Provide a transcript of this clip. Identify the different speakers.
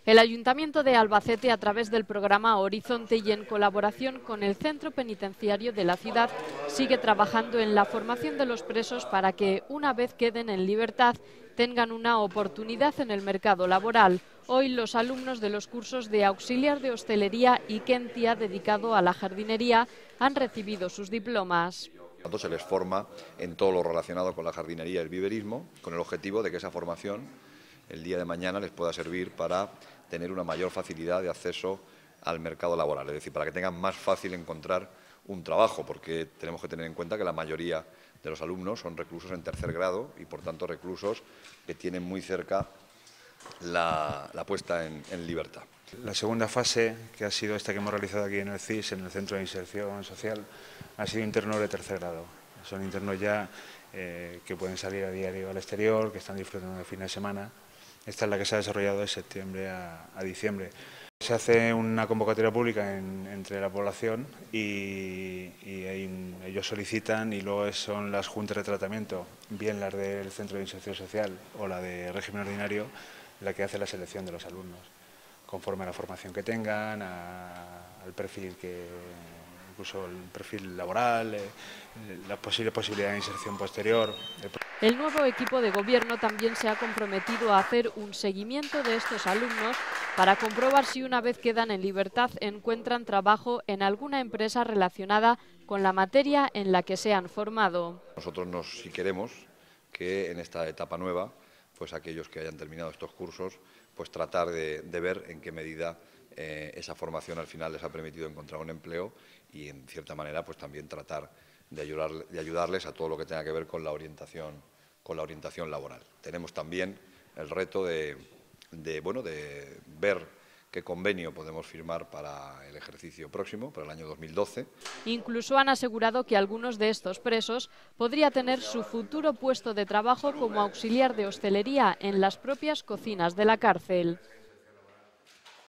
Speaker 1: El Ayuntamiento de Albacete, a través del programa Horizonte y en colaboración con el Centro Penitenciario de la ciudad, sigue trabajando en la formación de los presos para que, una vez queden en libertad, tengan una oportunidad en el mercado laboral. Hoy los alumnos de los cursos de auxiliar de hostelería y Kentia, dedicado a la jardinería, han recibido sus diplomas.
Speaker 2: Se les forma en todo lo relacionado con la jardinería y el viverismo, con el objetivo de que esa formación el día de mañana les pueda servir para tener una mayor facilidad de acceso al mercado laboral, es decir, para que tengan más fácil encontrar un trabajo, porque tenemos que tener en cuenta que la mayoría de los alumnos son reclusos en tercer grado y, por tanto, reclusos que tienen muy cerca la puesta en libertad.
Speaker 3: La segunda fase, que ha sido esta que hemos realizado aquí en el CIS, en el Centro de Inserción Social, ha sido internos de tercer grado. Son internos ya que pueden salir a diario al exterior, que están disfrutando de fin de semana. Esta es la que se ha desarrollado de septiembre a diciembre. Se hace una convocatoria pública entre la población y ellos solicitan, y luego son las juntas de tratamiento, bien las del Centro de Inserción Social o la de régimen ordinario, la que hace la selección de los alumnos, conforme a la formación que tengan, al perfil incluso el perfil laboral, la posible posibilidad de inserción posterior.
Speaker 1: El nuevo equipo de gobierno también se ha comprometido a hacer un seguimiento de estos alumnos para comprobar si, una vez quedan en libertad, encuentran trabajo en alguna empresa relacionada con la materia en la que se han formado.
Speaker 2: Nosotros si queremos que en esta etapa nueva, pues aquellos que hayan terminado estos cursos, pues tratar de ver en qué medida esa formación al final les ha permitido encontrar un empleo y, en cierta manera, pues también tratar de ayudarles a todo lo que tenga que ver con la orientación laboral. Tenemos también el reto de ver qué convenio podemos firmar para el ejercicio próximo, para el año 2012.
Speaker 1: Incluso han asegurado que algunos de estos presos podría tener su futuro puesto de trabajo como auxiliar de hostelería en las propias cocinas de la cárcel.